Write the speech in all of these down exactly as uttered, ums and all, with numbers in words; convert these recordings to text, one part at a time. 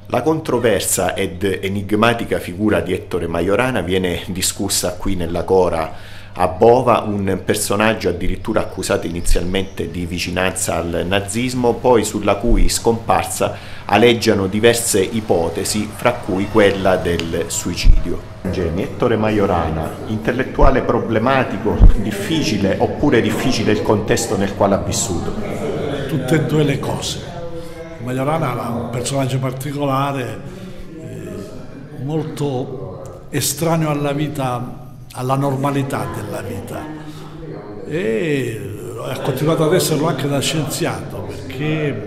La controversa ed enigmatica figura di Ettore Majorana viene discussa qui nella Cora a Bova, un personaggio addirittura accusato inizialmente di vicinanza al nazismo, poi sulla cui scomparsa aleggiano diverse ipotesi, fra cui quella del suicidio. Ettore Majorana, intellettuale problematico, difficile oppure difficile il contesto nel quale ha vissuto? Tutte e due le cose. Majorana era un personaggio particolare, eh, molto estraneo alla vita, alla normalità della vita, e ha continuato ad esserlo anche da scienziato, perché eh,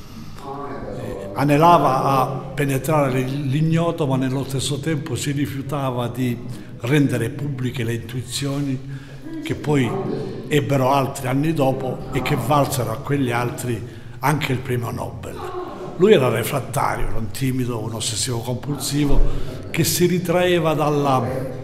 anelava a penetrare l'ignoto, ma nello stesso tempo si rifiutava di rendere pubbliche le intuizioni che poi ebbero altri anni dopo e che valsero a quegli altri anche il premio Nobel. Lui era refrattario, era un timido, un ossessivo compulsivo che si ritraeva dalla,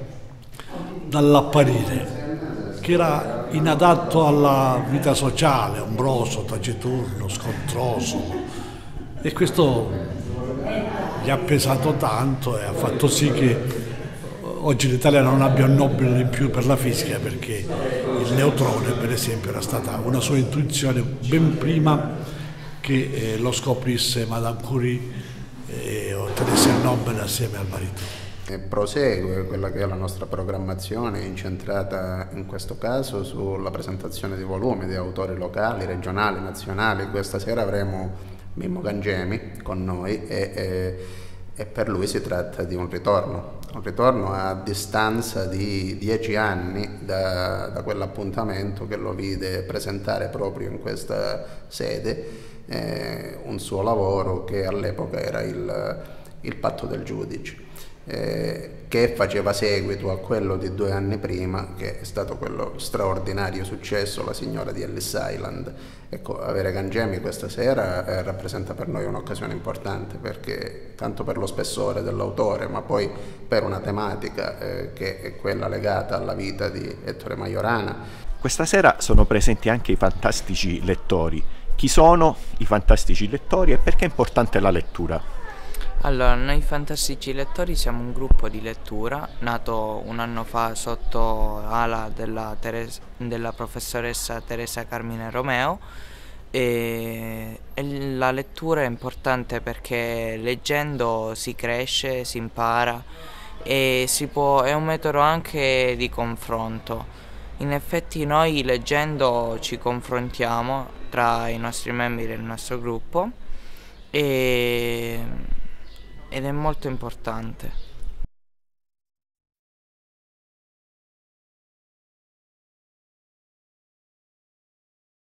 dall'apparire, che era inadatto alla vita sociale, ombroso, taciturno, scontroso, e questo gli ha pesato tanto e ha fatto sì che oggi l'Italia non abbia un Nobel in più per la fisica, perché il neutrone, per esempio, era stata una sua intuizione ben prima che eh, lo scoprisse Madame Curie e ottenesse il Nobel assieme al marito. E prosegue quella che è la nostra programmazione, incentrata in questo caso sulla presentazione di volumi di autori locali, regionali, nazionali. Questa sera avremo Mimmo Cangemi con noi e, e, e per lui si tratta di un ritorno, un ritorno a distanza di dieci anni da, da quell'appuntamento che lo vide presentare proprio in questa sede eh, un suo lavoro che all'epoca era il, il Patto del giudice, eh, che faceva seguito a quello di due anni prima, che è stato quello straordinario successo, La signora di Ellis Island. Ecco, avere Cangemi questa sera eh, rappresenta per noi un'occasione importante, perché tanto per lo spessore dell'autore, ma poi per una tematica eh, che è quella legata alla vita di Ettore Majorana. Questa sera sono presenti anche i fantastici lettori. Chi sono i fantastici lettori e perché è importante la lettura? Allora, noi Fantastici Lettori siamo un gruppo di lettura nato un anno fa sotto ala della, Teres- della professoressa Teresa Carmine Romeo, e, e la lettura è importante perché leggendo si cresce, si impara e si può, è un metodo anche di confronto. In effetti noi leggendo ci confrontiamo tra i nostri membri del nostro gruppo e ed è molto importante.